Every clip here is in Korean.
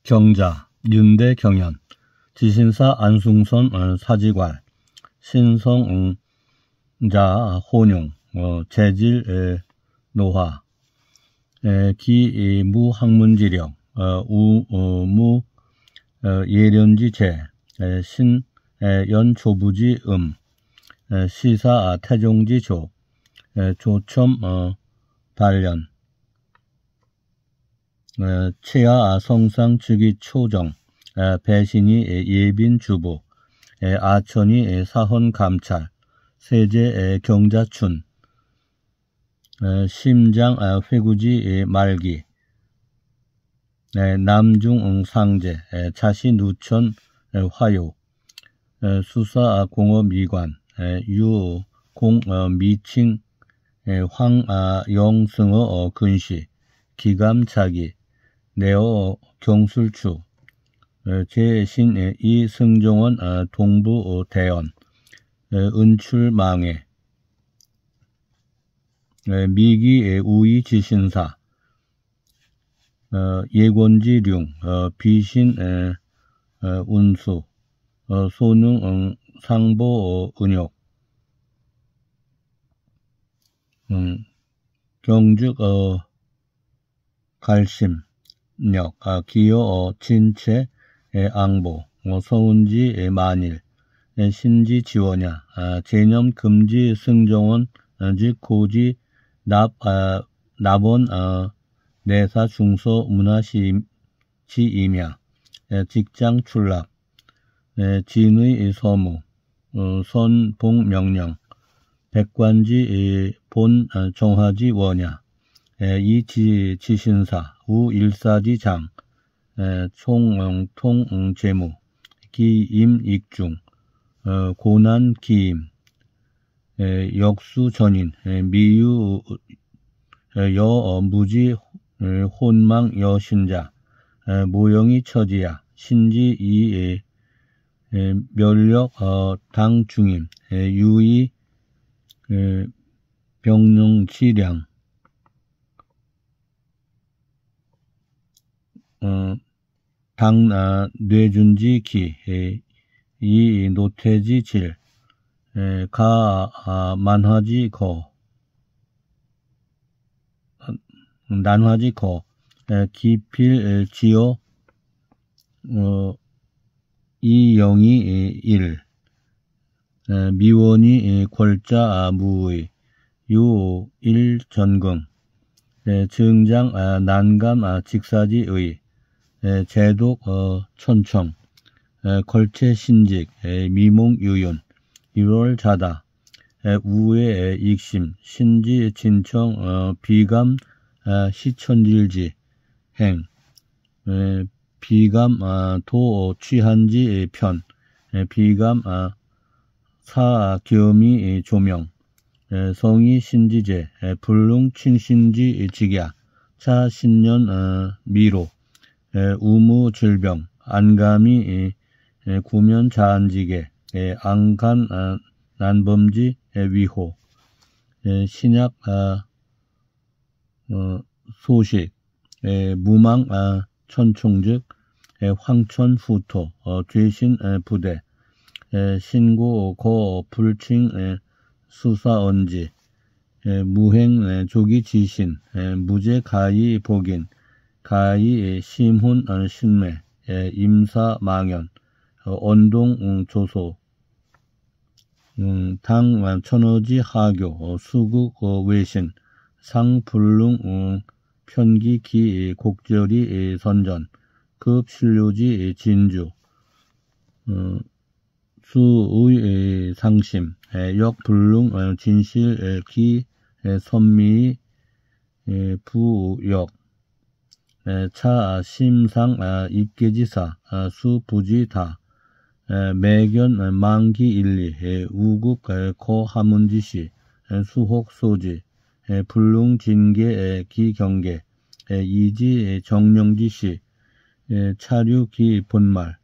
경자, 윤대 경연, 지신사 안승선 사지괄, 신성자 혼용, 재질 노화, 기무 학문지령, 우무 예련지체, 신 연초부지 시사 태종지조, 조첨 단련, 최하 성상 즉위 초정, 배신이 예빈주부, 아천이 사헌 감찰, 세제 경자춘, 심장 회구지 말기, 남중 상제, 자시 누천 화요, 수사 공업미관, 유공 미칭, 황영승어 근시, 기감차기, 내어 경술추, 제신 이승종원 동부대원, 은출망해, 미기 우이지신사, 예권지룡, 비신 운수, 소능 상보 은욕, 경죽 갈심력, 기여 진체 앙보, 서운지 만일, 신지 지원야, 제념 금지 승정원, 즉 고지 납원 내사 중소 문화시임야, 직장 출납, 진의 서무, 선봉 명령, 백관지 본 정화지 원야, 이지신사, 우일사지장, 총통 재무, 기임익중, 고난 기임, 역수 전인, 미유 여무지 혼망 여신자, 모영이 처지야, 신지 이 멸력 당중임, 유의 병룡치량, 당 뇌준지기, 이 노태지질, 가 만화지거, 난화지거, 기필지어 이영이 일, 미원이 궐자 무의, 유일전긍, 증장 난감 직사지의, 제독 천청, 걸체신직, 미몽유윤, 1월 자다, 우의 익심, 신지 진청, 비감 시천질지, 행, 비감 도 취한지 편, 비감 사겸이 조명, 성이 신지제, 불능 칭신지 직야, 차 신년 미로, 우무 질병, 안감이 구면 자한지계, 안간 난범지 위호, 신약 소식, 무망 천총즉, 황천후토, 죄신 부대, 신고 고 불칭 수사언지, 무행 조기 지신, 무죄 가히 복인, 가히 심훈 신매, 임사 망연, 언동 조소, 당 천어지 하교, 수국 외신, 상불능 편기기 곡절이 선전, 급신료지 진주, 수의 상심, 역불능 진실 기 선미 부역, 차 심상 입계지사, 수부지다, 매견 망기일리, 우국 거하문지시, 수혹소지, 불능진계 기경계, 이지 정령지시, 차류기 본말,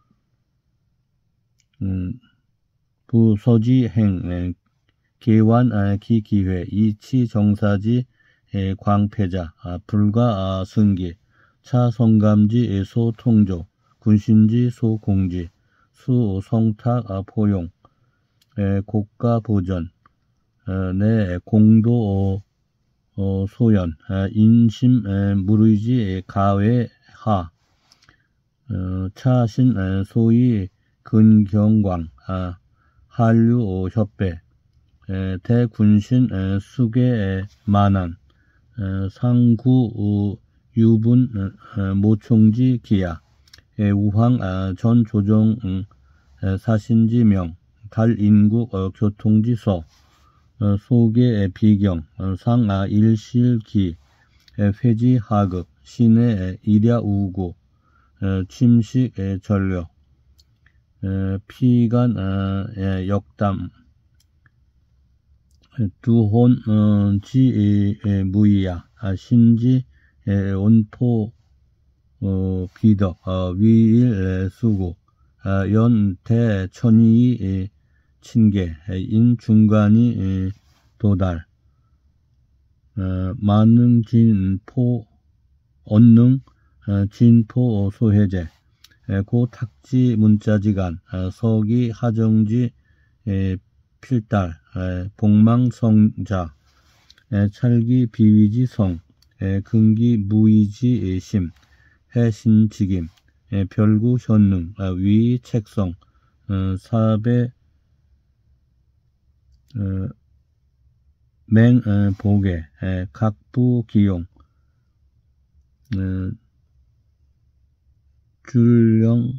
부서지행, 계완 기기회, 이치정사지 광패자, 불가 승기, 차 성감지 소통조, 군신지 소공지, 수 성탁 포용, 고가 보전, 내 공도 소연, 인심 무르지 가외하, 차신 소위 근경광, 한류 협배, 대군신 수계 만한, 상구 유분 모총지 기야, 우황 전 조정 사신지명, 달인국 교통지서, 소계 비경, 상 일실기, 회지 하급, 시내 일야 우구, 침식 전력, 피간 역담, 두혼 지 무이야, 신지 온포 비덕, 위일 수구, 연태 천이 친계, 인중간이 도달, 만능 언능 진포 소해제, 고탁지 문자지간, 서기 하정지 필달, 복망성자, 찰기 비위지성, 근기 무이지 심, 해신직임, 별구 현능, 위 책성, 사배 맹 보계, 각부 기용, 줄령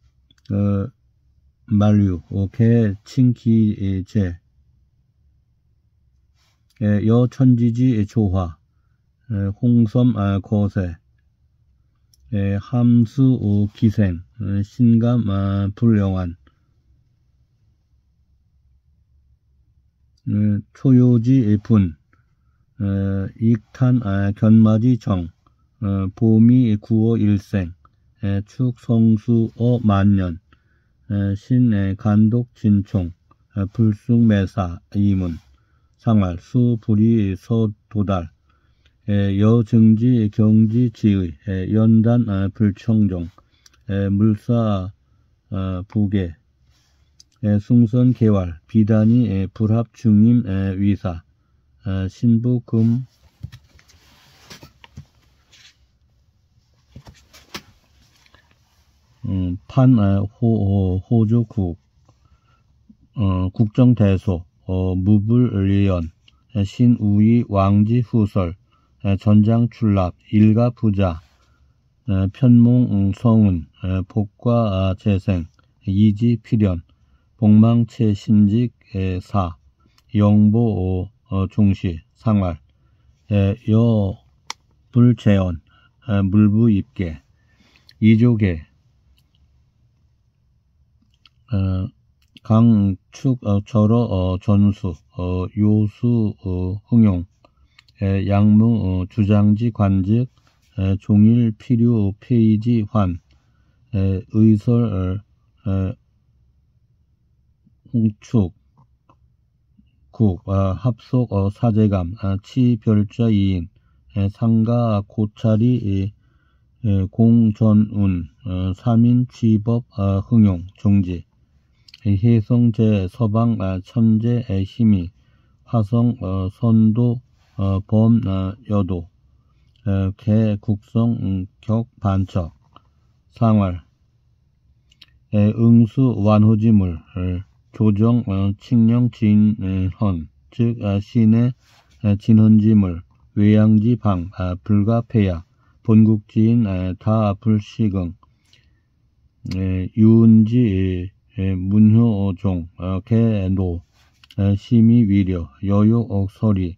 만류, 개 칭기제, 여천지지 조화, 홍섬 거세, 함수 기생, 신감 불령한, 초요지 분, 익탄 견마지 정, 보미 구어 일생, 축성수어 만년, 신 간독 진총, 불쑥매사 이문, 상활 수불이 서도달, 여증지 경지 지의, 연단 불청종, 물사 부계, 숭선 개활, 비단이 불합 중임 위사, 신부금, 판 호주국, 국정대소, 무불리연, 신우이 왕지 후설, 전장 출납, 일가 부자, 편몽 성운, 복과 재생, 이지 필연, 복망체 신직 사, 영보 중시, 상활, 여 불재원, 물부 입계, 이조계, 강축 절어 전수, 요수 흥용, 양무 주장지 관직, 종일 필요 페이지 환, 의설 홍축 국, 합속 사제감, 치별자 이인, 상가 고차리 공전운, 삼인 취법 흥용 정지, 해성제 서방 천재 힘이, 화성 선도 범 여도, 개 국성 격 반척, 상활, 응수 완호지물, 조정 칙령 진헌, 즉 신의 진헌지물, 외양지 방, 불가폐야, 본국지인 다 불시경, 유은지 문효종, 개노, 심의위려, 여욕 서리,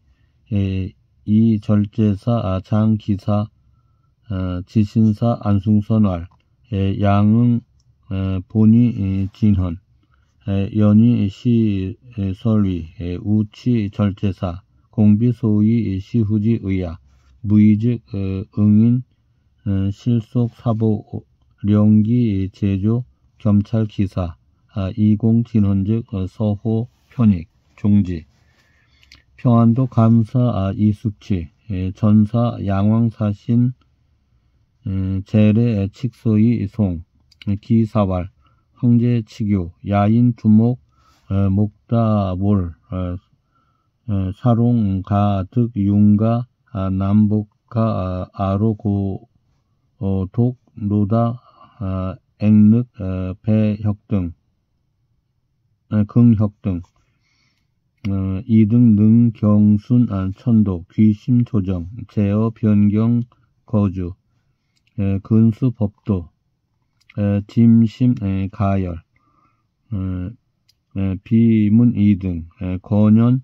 이절제사 장기사, 지신사 안숭선활, 양응 본이 진헌, 연위 시설위, 우치 절제사, 공비소위 시후지 의야, 무이직 응인 실속 사보 령기 제조 겸찰기사, 이공진헌즉 서호 편익 종지, 평안도 감사 이숙치, 전사 양왕사신 재래 칙소이 송, 기사왈, 황제 치교, 야인 두목, 목다몰, 사롱 가득 윤가, 남복가 아로고 독 노다 앵륵 배혁 등 긍혁 등 이등 능 경순 천도 귀심 조정 제어 변경 거주 근수 법도 짐심 가열 비문 이등 권연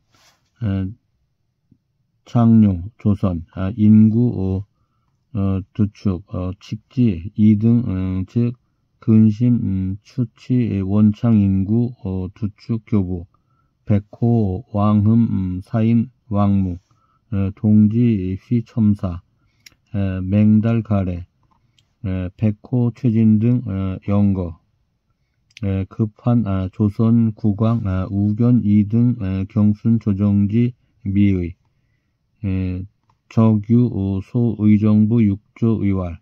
창룡 조선 인구 두축 칙지 이등 즉 근심 추치 원창 인구 두축 교부 백호 왕흠 사인 왕무 동지 휘첨사 맹달 가래 백호 최진 등 영거 급한 조선 국왕 우견 이등 경순 조정지 미의 적유 소의정부 육조 의왈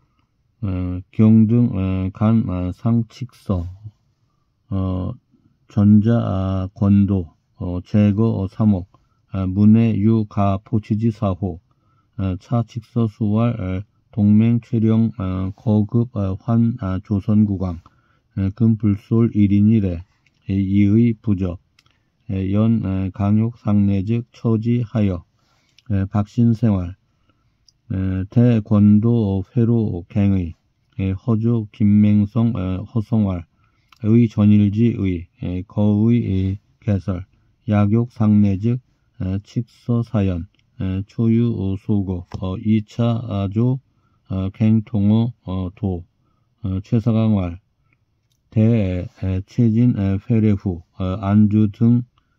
경등 간 상칙서 전자 권도 제거 사목 문해 유가 포치지 사호 차칙서 수왈 동맹 최령 거급 환 조선국왕 금불솔 1인이래 이의 부적 연 강욕 상내즉 처지하여 박신생활 대권도 회로 갱의 허조 김맹성 허성활 의 전일지의 거의 개설 약욕 상내즉 칙서사연 초유 소고 2차 조 갱통어 도 최사강왈 대체진 회례후 안주 등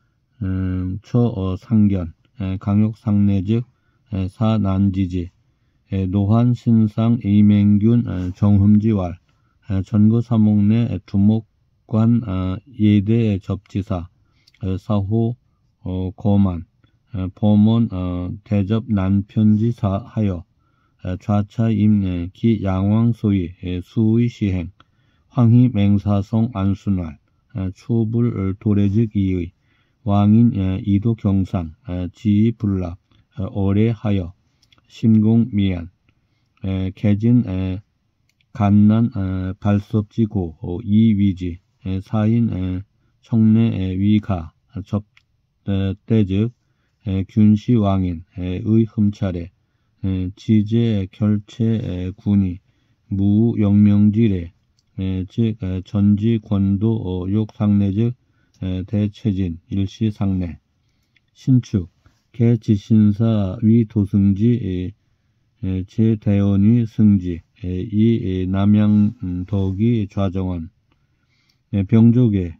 처상견 강욕 상내즉 사난지지 노환 신상 이맹균 정흠지왈 전거 사목내 두목관 예대 접지사 사호 거만 범원 대접 난편지사 하여 좌차임 기 양왕 소위 수의 시행 황희 맹사성 안순왈 초불 도래즉 이의 왕인 이도 경상 지휘 불락 어례하여 심공 미안 개진 간난 발섭지고 이위지 사인 청내 위가 접대즉 균시 왕인 의 흠차례 지제 결체 군이 무영명지례 즉 전지 권도 욕상례 즉 대체진 일시상례 신축 개지신사 위도승지 제대원위 승지 이 남양덕이 좌정원 병조계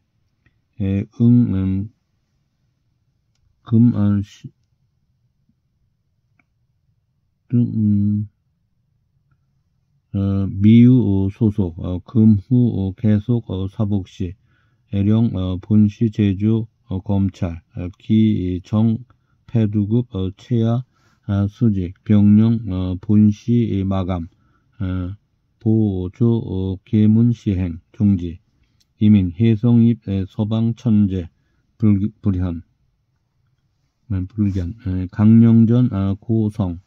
금안시 미유 소속 금후 계속 사복시 애령 본시 제주 검찰 기정 패두급 체야 수직 병령 본시 마감 보조 계문 시행 종지 이민 해성입 서방 천재 불견 강령전 고성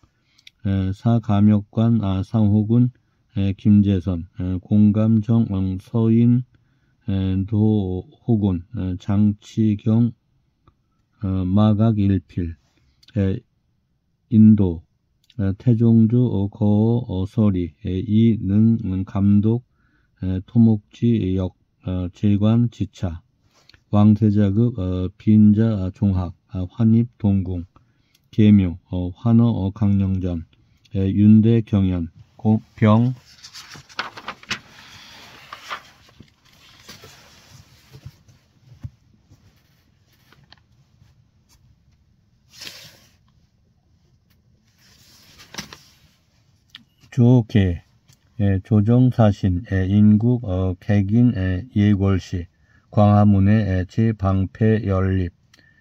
사감역관 상호군 김재선 공감정 서인 도호군 장치경 마각일필 인도 태종주 거서리 이능 감독 토목지역 재관 지차 왕세자급 빈자 종학 환입 동궁 계묘 환어 강령전 윤대 경연 병 조계 조정사신 인국 객인 예골시 광화문의 제방패 연립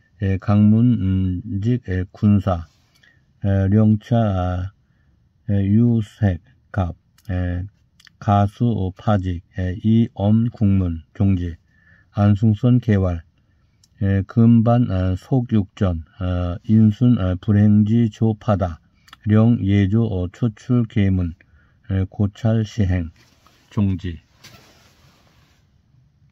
강문직 군사 령차 유색 갑 가수 파직, 이엄 국문 종지, 안승선 개활, 금반 속육전, 인순 불행지 조파다, 령 예조 초출 계문, 고찰 시행 종지.